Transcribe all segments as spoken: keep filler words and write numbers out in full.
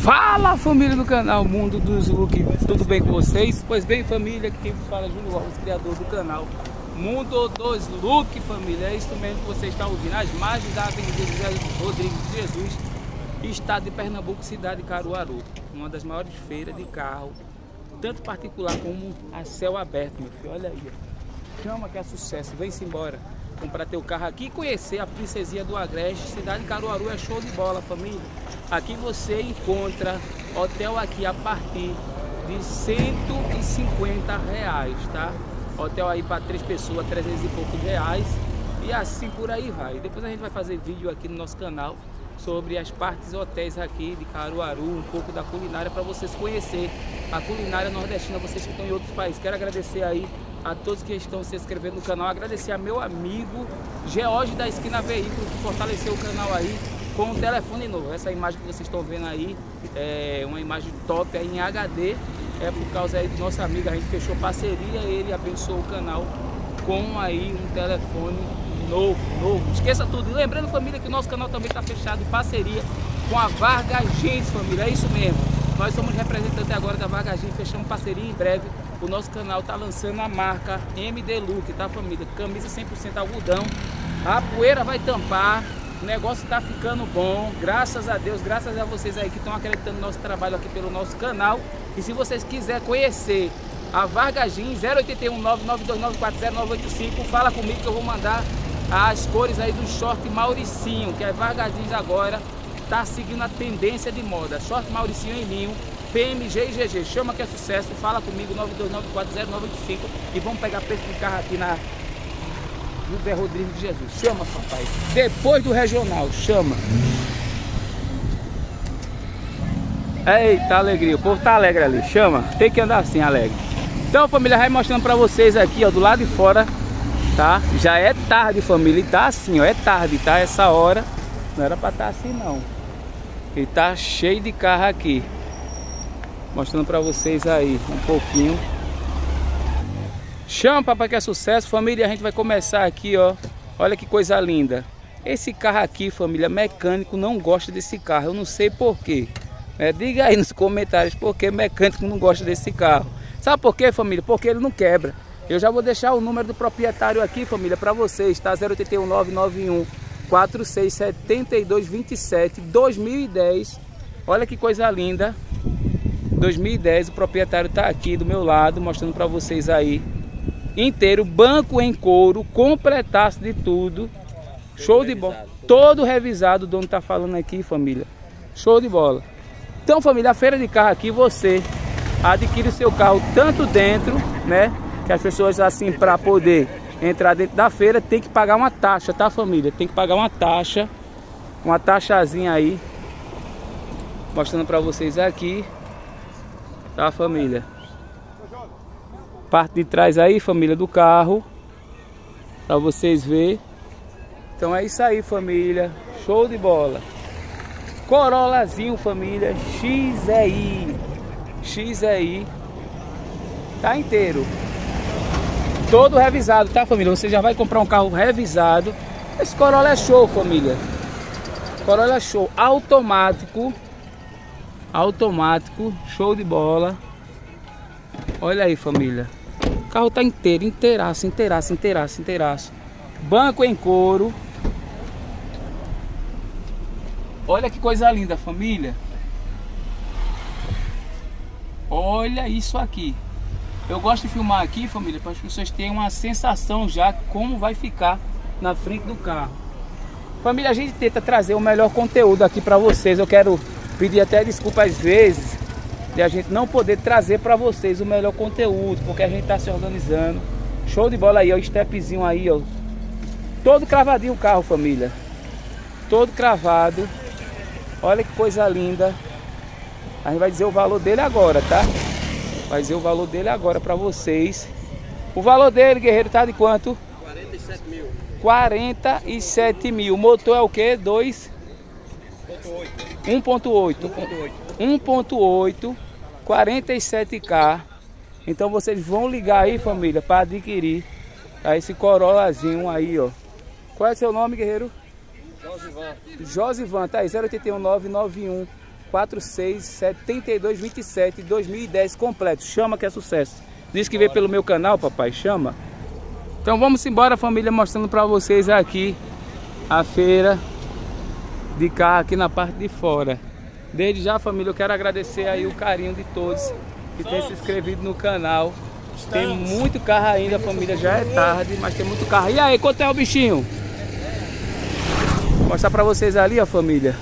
Fala, família do canal Mundo dos Look, tudo bem com vocês? Pois bem, família, aqui quem fala é Júlio Alves, criador do canal Mundo dos Look, família. É isso mesmo que você está ouvindo, as margens da Avenida José Rodrigues de Jesus, estado de Pernambuco, cidade de Caruaru. Uma das maiores feiras de carro, tanto particular como a céu aberto, meu filho. Olha aí, chama que é sucesso, vem-se embora comprar teu carro aqui e conhecer a Princesinha do Agreste. Cidade de Caruaru é show de bola, família. Aqui você encontra hotel aqui a partir de cento e cinquenta reais, tá? Hotel aí para três pessoas, trezentos e poucos reais. E assim por aí vai. Depois a gente vai fazer vídeo aqui no nosso canal sobre as partes hotéis aqui de Caruaru, um pouco da culinária para vocês conhecer a culinária nordestina, vocês que estão em outros países. Quero agradecer aí a todos que estão se inscrevendo no canal, agradecer a meu amigo George da Esquina Veículo, que fortaleceu o canal aí com um telefone novo. Essa imagem que vocês estão vendo aí é uma imagem top aí em H D, é por causa aí do nosso amigo, a gente fechou parceria, ele abençoou o canal com aí um telefone novo, novo. Esqueça tudo. E lembrando, família, que o nosso canal também está fechado em parceria com a Vargas Jeans, família. É isso mesmo. Nós somos representantes agora da Vargas Jeans, fechamos parceria em breve. O nosso canal está lançando a marca M D Look, tá, família? Camisa cem por cento algodão. A poeira vai tampar. O negócio está ficando bom. Graças a Deus, graças a vocês aí que estão acreditando no nosso trabalho aqui pelo nosso canal. E se vocês quiserem conhecer a Vargas Jeans, zero oito um nove nove dois nove quatro zero nove oito cinco, fala comigo que eu vou mandar as cores aí do short Mauricinho, que é Vargas Jeans agora tá seguindo a tendência de moda. Short Mauricinho em linho, P M G e G G. Chama que é sucesso, fala comigo, nove dois nove quatro zero nove oito cinco, e vamos pegar preço de carro aqui na José Rodrigues de Jesus. Chama, papai. Depois do regional, chama. Eita, alegria. O povo tá alegre ali. Chama. Tem que andar assim, alegre. Então, família, vai mostrando pra vocês aqui, ó, do lado de fora, tá? Já é tarde, família. E tá assim, ó. É tarde, tá? Essa hora não era pra estar assim, não. E tá cheio de carro aqui. Mostrando pra vocês aí um pouquinho. Chama, papai, que é sucesso, família. A gente vai começar aqui, ó. Olha que coisa linda. Esse carro aqui, família, mecânico não gosta desse carro. Eu não sei porquê. É, diga aí nos comentários por que mecânico não gosta desse carro. Sabe por quê, família? Porque ele não quebra. Eu já vou deixar o número do proprietário aqui, família, para vocês, tá? zero oito um nove nove um quatro seis sete dois dois sete, dois mil e dez. Olha que coisa linda. dois mil e dez, o proprietário tá aqui do meu lado, mostrando para vocês aí. Inteiro, banco em couro, completaço de tudo. Show de bola. Todo revisado, o dono tá falando aqui, família. Show de bola. Então, família, a feira de carro aqui, você adquire o seu carro tanto dentro, né? Que as pessoas, assim, para poder entrar dentro da feira, tem que pagar uma taxa, tá, família? Tem que pagar uma taxa, uma taxazinha aí. Mostrando para vocês aqui, tá, família? Parte de trás aí, família, do carro, para vocês verem. Então é isso aí, família. Show de bola. Corolazinho, família, X E I. X E I. Tá inteiro. Todo revisado, tá, família? Você já vai comprar um carro revisado. Esse Corolla é show, família. Corolla é show. Automático. Automático. Show de bola. Olha aí, família. O carro tá inteiro, inteiraço, inteiraço, inteiraço, inteiraço. Banco em couro. Olha que coisa linda, família. Olha isso aqui. Eu gosto de filmar aqui, família, para as pessoas terem uma sensação já como vai ficar na frente do carro. Família, a gente tenta trazer o melhor conteúdo aqui para vocês. Eu quero pedir até desculpa às vezes de a gente não poder trazer para vocês o melhor conteúdo, porque a gente tá se organizando. Show de bola aí, ó, o stepzinho aí, ó. Todo cravadinho o carro, família. Todo cravado. Olha que coisa linda. A gente vai dizer o valor dele agora, tá? Vai dizer o valor dele agora para vocês. O valor dele, guerreiro, tá de quanto? quarenta e sete mil. quarenta e sete mil. O motor é o quê? dois? um ponto oito. um ponto oito. quarenta e sete K. Então vocês vão ligar aí, família, para adquirir a esse Corollazinho aí, ó. Qual é o seu nome, guerreiro? Josivan. Josivan, tá aí, zero oito um nove nove um quatro seis sete dois dois sete dois mil e dez completo. Chama que é sucesso. Diz que veio pelo meu canal, papai. Chama. Então vamos embora, família, mostrando para vocês aqui a feira de carro aqui na parte de fora. Desde já, família, eu quero agradecer aí o carinho de todos que tem se inscrevido no canal. Tem muito carro ainda, família, já é tarde, mas tem muito carro. E aí, quanto é o bichinho? Vou mostrar pra vocês ali, ó, família.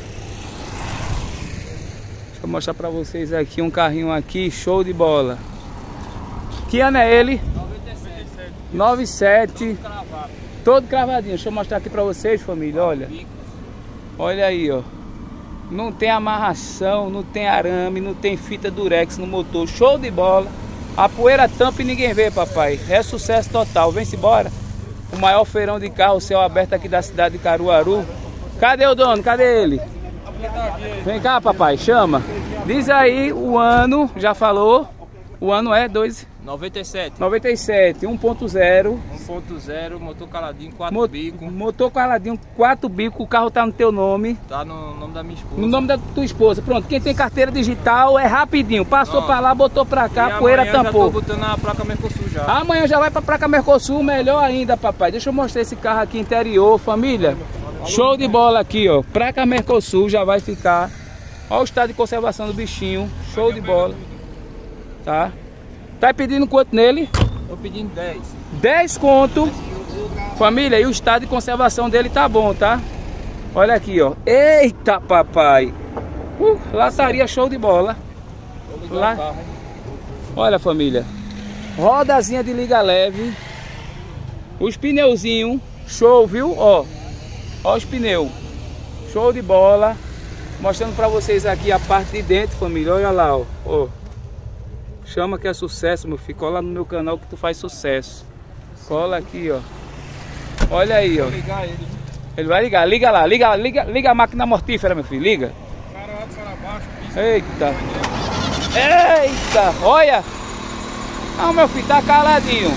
Deixa eu mostrar pra vocês aqui um carrinho aqui, show de bola. Que ano é ele? noventa e sete. Todo cravadinho. Deixa eu mostrar aqui pra vocês, família, olha. Olha aí, ó. Não tem amarração, não tem arame, não tem fita durex no motor. Show de bola. A poeira tampa e ninguém vê, papai. É sucesso total. Vem-se embora. O maior feirão de carro, céu aberto aqui da cidade de Caruaru. Cadê o dono? Cadê ele? Vem cá, papai. Chama. Diz aí o ano. Já falou. O ano é dois... noventa e sete. noventa e sete, um ponto zero. um ponto zero, motor caladinho, quatro Mo bicos. Motor caladinho, quatro bicos. O carro tá no teu nome. Tá no nome da minha esposa. No nome da tua esposa. Pronto, quem tem carteira digital é rapidinho. Passou pra lá, botou pra cá, e poeira amanhã tampou. Já tô botando a placa Mercosul já. Amanhã já vai pra placa Mercosul, melhor ainda, papai. Deixa eu mostrar esse carro aqui interior, família. Show de bola aqui, ó. Placa Mercosul já vai ficar. Olha o estado de conservação do bichinho. Show de bola. Tá? Tá pedindo quanto nele? Tô pedindo dez. dez conto. Família, e o estado de conservação dele tá bom, tá? Olha aqui, ó. Eita, papai. Uh, lataria show de bola. Lá. Olha, família. Rodazinha de liga leve. Os pneuzinhos. Show, viu? Ó. Ó os pneus. Show de bola. Mostrando pra vocês aqui a parte de dentro, família. Olha lá, ó. Ó. Chama que é sucesso, meu filho. Cola no meu canal que tu faz sucesso. Cola aqui, ó. Olha aí, ó. Vou ligar ele. Ele vai ligar. Liga lá. Liga, liga, liga a máquina mortífera, meu filho. Liga. Eita. Eita. Olha. Ah, meu filho, tá caladinho.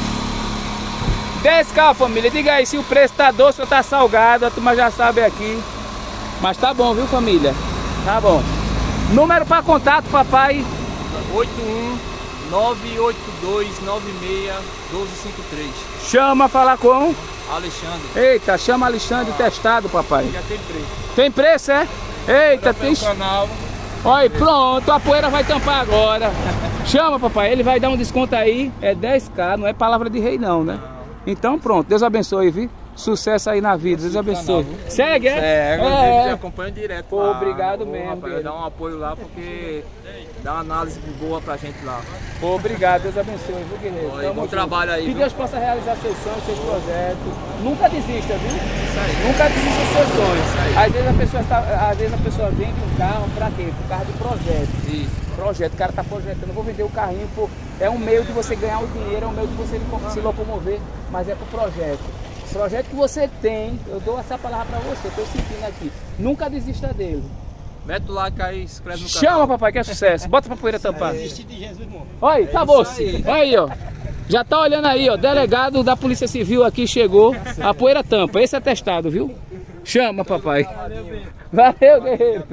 dez K, família. Diga aí se o preço tá doce ou tá salgado. A turma já sabe aqui. Mas tá bom, viu, família? Tá bom. Número para contato, papai. oito um nove oito dois nove seis um dois cinco três. Chama falar com Alexandre. Eita, chama Alexandre, ah, testado, papai. Já tem preço. Tem preço, é? Eita, tem. Canal. Olha, pronto, a poeira vai tampar agora. Chama, papai, ele vai dar um desconto aí. É dez K, não é palavra de rei não, né? Então pronto, Deus abençoe, viu? Sucesso aí na vida, Deus abençoe. Canal, segue, é? Segue, é. Eu acompanho direto. Pô, lá. obrigado Pô, mesmo. Rapaz, dá um apoio lá porque dá uma análise boa pra gente lá. Pô, obrigado, Deus abençoe, viu, guerreiro? Pô, bom junto. Trabalho aí. Que viu? Deus possa realizar seus sonhos, seus projetos. Nunca desista, viu? Isso aí. Nunca desista dos seus sonhos. Isso aí. Às vezes a pessoa tá, às vezes a pessoa vende um carro pra quê? Por causa do projeto. Isso. Projeto, o cara tá projetando, eu vou vender o carrinho, por... é um meio de você ganhar o dinheiro, é um meio de você se locomover, mas é pro projeto. O projeto que você tem, eu dou essa palavra pra você, tô sentindo aqui. Nunca desista dele. Mete o like aí, se inscreve no canal. Chama, papai, que é sucesso. Bota pra poeira tampar. Desistir de Jesus, irmão. Olha, acabou-se. Olha aí, ó. Já tá olhando aí, ó. Delegado da Polícia Civil aqui chegou. A poeira tampa. Esse é testado, viu? Chama, papai. Valeu, guerreiro.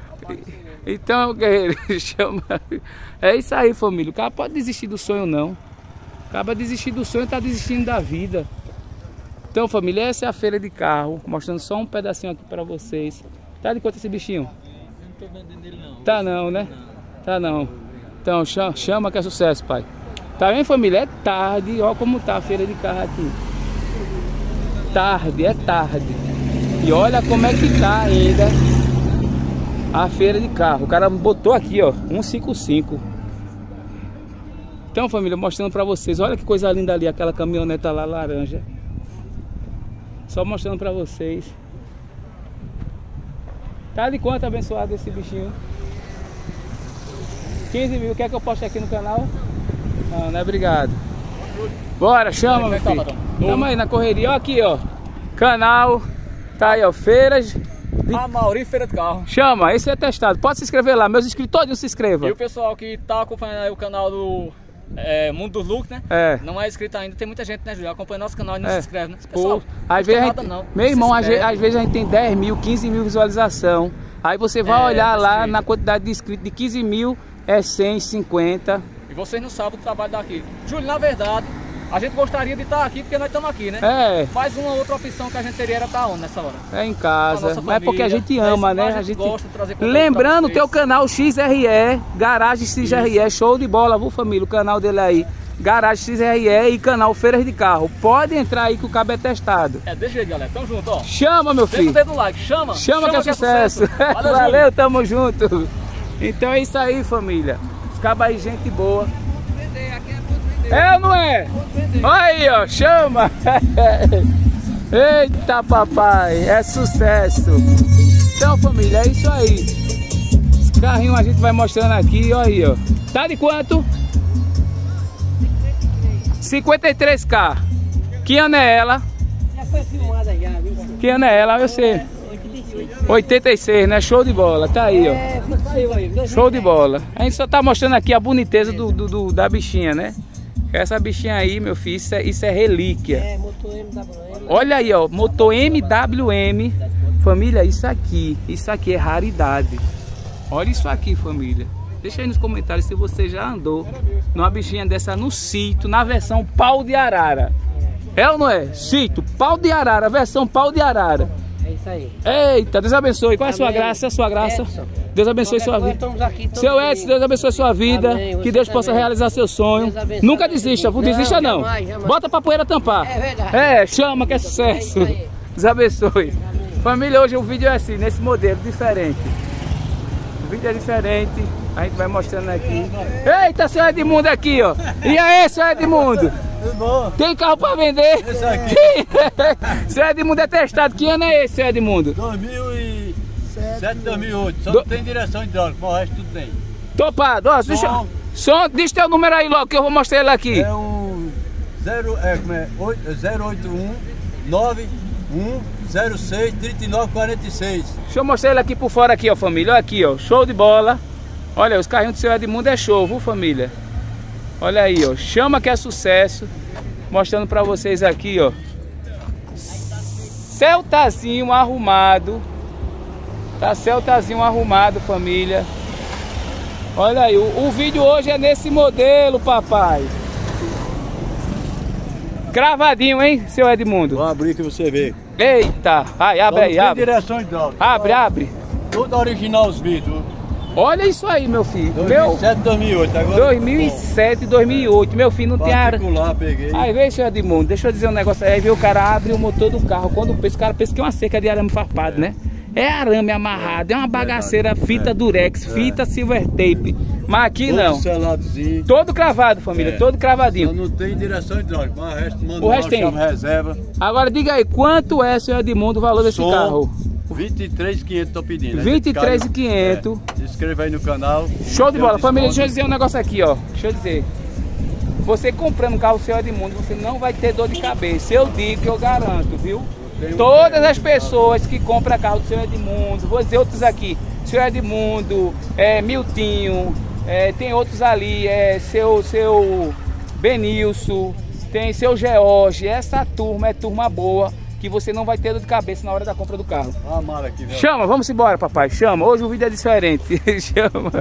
Então, guerreiro, chama. É isso aí, família. O cara pode desistir do sonho, não. Acaba desistir do sonho e tá desistindo da vida. Então, família, essa é a feira de carro. Mostrando só um pedacinho aqui pra vocês. Tá de quanto esse bichinho? Não tô vendendo ele, não. Tá não, né? Não. Tá não. Então, chama, chama que é sucesso, pai. Tá bem, família? É tarde. Olha como tá a feira de carro aqui. Tarde, é tarde. E olha como é que tá ainda a feira de carro. O cara botou aqui, ó, cento e cinquenta e cinco. Então, família, mostrando pra vocês. Olha que coisa linda ali, aquela caminhoneta lá laranja. Só mostrando pra vocês. Tá de quanto abençoado esse bichinho? quinze mil. Quer que eu poste aqui no canal? Não, né? Obrigado. Bora, chama, meu filho. Tamo aí na correria. Ó aqui, ó. Canal. Tá aí, ó. Feiras. De... A Mauri Feira de Carro. Chama, esse é testado. Pode se inscrever lá. Meus inscritos todos se inscrevam. E o pessoal que tá acompanhando aí o canal do é, Mundo do Look, né? É. Não é inscrito ainda. Tem muita gente, né, Júlio? Acompanha nosso canal e não é. se inscreve, né? Pessoal, Pô, às vezes nada, gente... não. Meu irmão, às, às vezes a gente tem dez mil, quinze mil visualização. Aí você vai É, olhar tá lá escrito. na quantidade de inscritos de quinze mil, é cento e cinquenta. E vocês não sabem o trabalho daqui. Júlio, na verdade, a gente gostaria de estar aqui porque nós estamos aqui, né? É, Mas uma outra opção que a gente teria era estar onde nessa hora? é em Com a casa. nossa Mas é porque a família, gente né? ama, Isso, né? a A gente gente... gosta de trazer conteúdo Lembrando, pra o teu vocês. canal X R E, Garagem X R E, show de bola, viu família? O canal dele aí, Garagem X R E e canal Feiras de Carro. Pode entrar aí que o cabo é testado. É desse jeito, galera. Tamo junto, ó. Chama, meu Deixa o filho. dedo no like. Chama. Chama que é sucesso. Valeu, Valeu, Júlio. tamo junto. Então é isso aí, família. Os cabos aí, gente boa. É ou não é? Olha aí, ó, chama. Eita, papai, é sucesso. Então, família, é isso aí. Esse carrinho a gente vai mostrando aqui, olha aí, ó. Tá de quanto? cinquenta e três K. Que ano é ela? Já foi filmada já, viu? Que ano é ela? Eu sei. oitenta e seis, né? Show de bola, tá aí, ó. É, fixeu aí. Show de bola. A gente só tá mostrando aqui a boniteza do, do- do- da bichinha, né? Essa bichinha aí, meu filho, isso é, isso é relíquia. É, motor M W M. Olha aí, ó, motor M W M. Família, isso aqui, isso aqui é raridade. Olha isso aqui, família. Deixa aí nos comentários se você já andou numa bichinha dessa no sítio, na versão pau de arara. É ou não é? Sítio, pau de arara, versão pau de arara. É isso aí. Eita, Deus abençoe. Qual é a sua Amém. graça? A sua graça? Edson. Deus abençoe Qualquer sua coisa, vida. estamos aqui todo Seu domingo. Edson, Deus abençoe sua vida. Amém, Que você Deus possa também. realizar seu sonho. Deus abençoe Nunca você. desista, não Não, desista não. jamais, jamais. Bota pra poeira tampar. É verdade. É, chama que é sucesso. É isso aí. Deus abençoe. Família, hoje o vídeo é assim, nesse modelo diferente. O vídeo é diferente. A gente vai mostrando aqui. Eita, seu Edmundo aqui, ó. E aí, seu Edmundo? Tudo bom? Tem carro pra vender? Esse aqui. Seu Edmundo é testado. Que ano é esse, seu Edmundo? dois mil e sete, dois mil e oito. Só Do- não tem direção hidráulica, mas o resto tudo tem. Topado. Ó, deixa, Som. som, diz teu número aí logo que eu vou mostrar ele aqui. É um zero, é, como é? Oito- zero oito um nove um zero seis três nove quatro seis. Deixa eu mostrar ele aqui por fora aqui, ó, família. Olha aqui, ó. Show de bola. Olha, os carrinhos do seu Edmundo é show, viu, família? Olha aí, ó. Chama que é sucesso. Mostrando pra vocês aqui, ó. Celtazinho arrumado. Tá Celtazinho arrumado, família. Olha aí, o, o vídeo hoje é nesse modelo, papai. Cravadinho, hein, seu Edmundo? Vou abrir que você vê. Eita, ai, abre Só aí, não tem abre. direção hidráulica. Abre, abre. Tudo original os vídeos. Olha isso aí, meu filho. dois mil Meu, e sete, dois mil e oito. Agora, dois mil e sete, dois mil e oito. Meu filho não tem ar. particular, peguei. Aí vem, seu Edmundo, deixa eu dizer um negócio aí. Aí vê o cara abre o motor do carro. Quando pensa, o cara pensa que é uma cerca de arame farpado, né? É arame amarrado, é uma bagaceira, fita É. durex, É. fita silver tape. Mas aqui Todo não. seladozinho. Todo cravado, família, É. todo Só cravadinho. não tem direção hidráulica, mas o resto manda O resto tem. chama reserva. Agora diga aí, quanto é, seu Edmundo, o valor desse Som. carro? vinte e três mil e quinhentos tô pedindo. vinte e três mil e quinhentos. É, se inscreva aí no canal. Show de Tem bola. um Família, deixa eu desconto. dizer um negócio aqui, ó. Deixa eu dizer. Você comprando um carro seu Edmundo, você não vai ter dor de cabeça. Eu digo que eu garanto, viu? Tem um Todas carro as pessoas que compram carro do seu Edmundo, vou dizer outros aqui, seu Edmundo, é, Miltinho, é, tem outros ali, é, seu, seu Benilson, tem seu George. Essa turma é turma boa, que você não vai ter dor de cabeça na hora da compra do carro. Olha a mala aqui, viu? Chama, vamos embora, papai. Chama. Hoje o vídeo é diferente. Chama.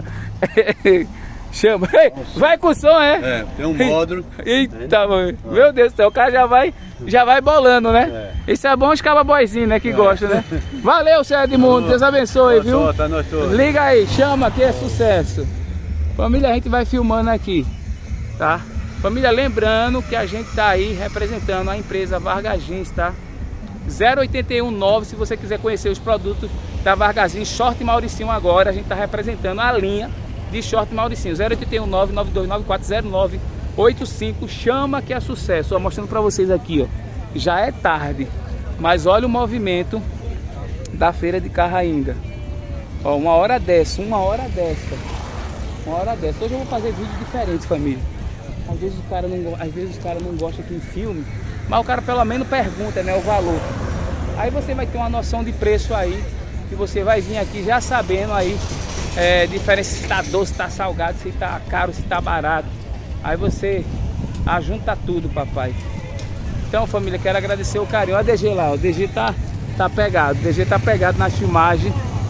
Chama. Ei, vai com o som, é? É, tem um módulo. Eita, mãe. Meu Deus do céu, o cara já vai, já vai bolando, né? Isso é bom os cababoizinhos, né? Que gostam, né? Valeu, seu Edmundo. Deus abençoe, viu? Só, tá nós todos. Liga aí, chama que é sucesso. Família, a gente vai filmando aqui, tá? Família, lembrando que a gente tá aí representando a empresa Vargas Jeans, tá? zero oito um nove, se você quiser conhecer os produtos da Vargas Jeans, short Mauricinho agora, a gente tá representando a linha de short Mauricinho. Zero oito um nove, nove dois nove quatro zero nove oito cinco, chama que é sucesso. Ó, mostrando pra vocês aqui, ó. Já é tarde, mas olha o movimento da feira de carro ainda. Ó, uma hora dessa, uma hora dessa. Uma hora dessa. Hoje eu vou fazer vídeos diferentes, família. Às vezes o cara não, go- às vezes o cara não gosta que em filme, mas o cara pelo menos pergunta, né, o valor. Aí você vai ter uma noção de preço aí, que você vai vir aqui já sabendo aí é, diferença se tá doce, se tá salgado, se tá caro, se tá barato. Aí você ajunta tudo, papai. Então, família, quero agradecer o carinho. Olha o D G lá, o D G tá, tá pegado, o D G tá pegado na filmagem.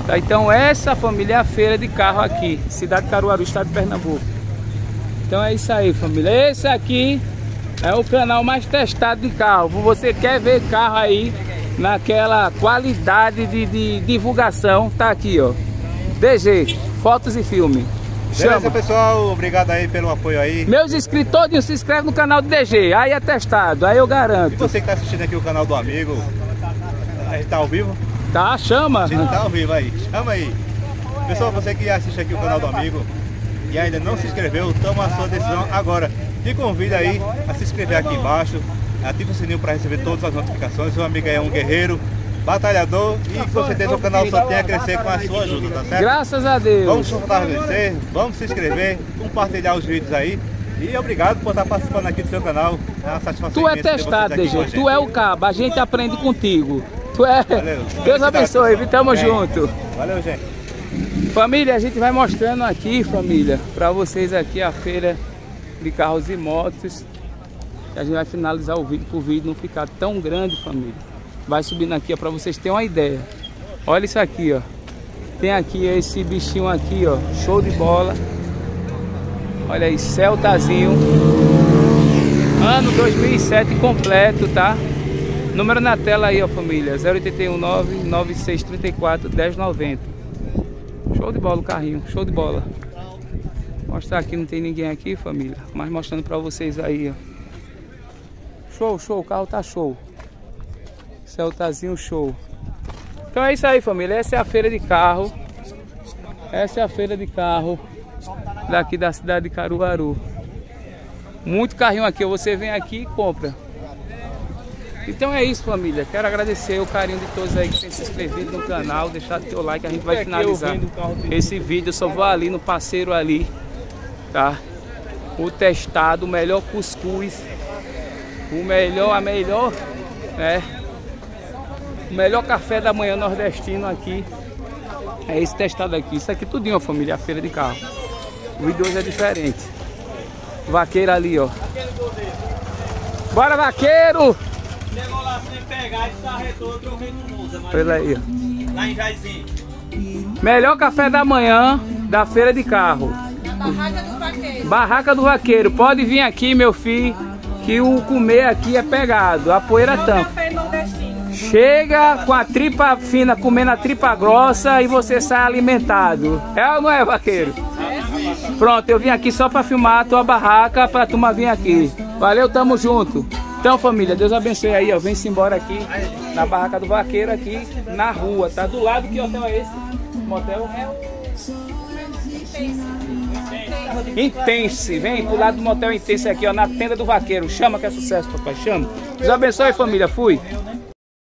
Tá, então essa família é a feira de carro aqui, cidade de Caruaru, estado de Pernambuco. Então é isso aí, família. Esse aqui é o canal mais testado de carro. Você quer ver carro aí naquela qualidade de, de divulgação, tá aqui, ó. D G, fotos e filme. Chama. Beleza, pessoal, obrigado aí pelo apoio aí. Meus inscritos todos se inscrevem no canal do D G, aí é testado, aí eu garanto. E você que tá assistindo aqui o canal do amigo, a gente tá ao vivo? Tá, chama. A gente tá ao vivo aí, chama aí. Pessoal, você que assiste aqui o canal do amigo e ainda não se inscreveu, toma a sua decisão agora. Te convido aí a se inscrever aqui embaixo, ativa o sininho para receber todas as notificações. Seu amigo é um guerreiro, batalhador e com certeza o canal só tem a crescer com a sua ajuda, tá certo? Graças a Deus. Vamos fortalecer, vamos se inscrever, compartilhar os vídeos aí. E obrigado por estar participando aqui do seu canal. É uma satisfação. Tu é testado, D G, tu é o cabo, a gente aprende contigo. Tu é. Valeu. Deus abençoe, tamo junto. Valeu, gente. Família, a gente vai mostrando aqui, família, para vocês aqui a feira de carros e motos. A gente vai finalizar o vídeo para o vídeo não ficar tão grande, família. Vai subindo aqui, ó, para vocês terem uma ideia. Olha isso aqui, ó. Tem aqui esse bichinho aqui, ó. Show de bola. Olha aí, Celtazinho. Ano dois mil e sete completo, tá? Número na tela aí, ó, família. zero oito um nove, nove seis três quatro, um zero nove zero. Show de bola o carrinho, show de bola. Vou mostrar aqui, não tem ninguém aqui, família. Mas mostrando pra vocês aí, ó. Show, show, o carro tá show. Celtazinho show. Então é isso aí, família. Essa é a feira de carro. Essa é a feira de carro daqui da cidade de Caruaru. Muito carrinho aqui. Você vem aqui e compra. Então é isso, família. Quero agradecer o carinho de todos aí que tem se inscrevido no canal. Deixar o teu like. A gente vai finalizar esse vídeo. Eu só vou ali no parceiro ali, tá? O testado, o melhor cuscuz. O melhor, a melhor, né? O melhor café da manhã nordestino aqui é esse testado aqui. Isso aqui tudinho, família, a feira de carro. O vídeo hoje é diferente. Vaqueiro ali, ó. Bora, vaqueiro! Chegou lá sem pegar e sarretou, eu troquei no mundo. Olha aí, ó. Lá em Jaizinho. Melhor café da manhã da feira de carro. Barraca do Vaqueiro. Barraca do Vaqueiro. Pode vir aqui, meu filho, que o comer aqui é pegado. A poeira tampa. Café nordestino. Chega com a tripa fina, comendo a tripa grossa e você sai alimentado. É ou não é, vaqueiro? Pronto, eu vim aqui só para filmar a tua barraca, pra turma vir aqui. Valeu, tamo junto. Então, família, Deus abençoe aí, ó. Vem-se embora aqui na barraca do vaqueiro, aqui na rua, tá? Do lado, que hotel é esse? Motel? Intense. Vem pro lado do motel Intense aqui, ó, na tenda do vaqueiro. Chama que é sucesso, papai, chama. Deus abençoe, família. Fui.